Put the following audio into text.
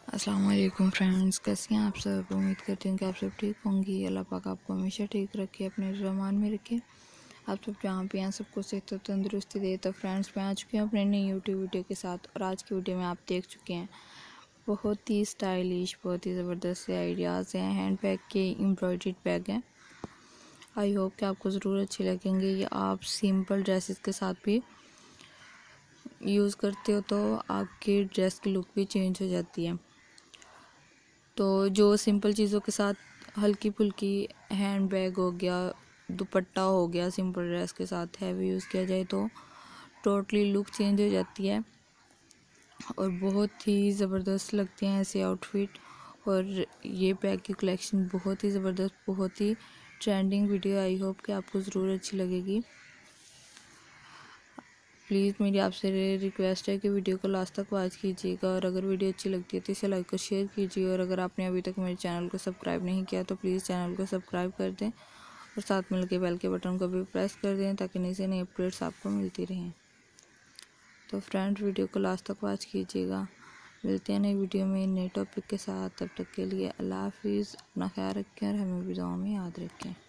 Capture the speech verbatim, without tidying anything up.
अस्सलाम वालेकुम फ्रेंड्स, कैसे हैं आप सब। उम्मीद करती हूँ कि आप सब ठीक होंगी। अल्लाह पाक आपको हमेशा ठीक रखे, अपने रहमान में रखे। आप सब जहाँ पे हैं सबको सेहत और तंदुरुस्ती दे। तो फ्रेंड्स, मैं आ चुकी हूँ अपने नई यूट्यूब वीडियो के साथ और आज की वीडियो में आप देख चुके हैं बहुत ही स्टाइलिश, बहुत ही ज़बरदस्त से आइडियाज़ हैं। हैंड बैग के एम्ब्रॉयडर्ड बैग हैं। आई होप कि आपको ज़रूर अच्छे लगेंगे। ये आप सिंपल ड्रेसेस के साथ भी यूज़ करते हो तो आपकी ड्रेस की लुक भी चेंज हो जाती है। तो जो सिंपल चीज़ों के साथ हल्की फुल्की हैंड बैग हो गया, दुपट्टा हो गया, सिंपल ड्रेस के साथ हैवी यूज़ किया जाए तो टोटली लुक चेंज हो जाती है और बहुत ही ज़बरदस्त लगते हैं ऐसे आउटफिट। और ये बैग की कलेक्शन बहुत ही ज़बरदस्त, बहुत ही ट्रेंडिंग वीडियो। आई होप कि आपको ज़रूर अच्छी लगेगी। प्लीज़ मेरी आपसे रिक्वेस्ट है कि वीडियो को लास्ट तक वॉच कीजिएगा और अगर वीडियो अच्छी लगती है तो इसे लाइक और शेयर कीजिए। और अगर आपने अभी तक मेरे चैनल को सब्सक्राइब नहीं किया तो प्लीज़ चैनल को सब्सक्राइब कर दें और साथ में लगे बेल के बटन को भी प्रेस कर दें ताकि नई से नई अपडेट्स आपको मिलती रहें। तो फ्रेंड्स, वीडियो को लास्ट तक वॉच कीजिएगा। मिलते हैं नई वीडियो में नए टॉपिक के साथ। तब तक के लिए अल्लाह हाफिज़। अपना ख्याल रखें और हमें भी दुआ में याद रखें।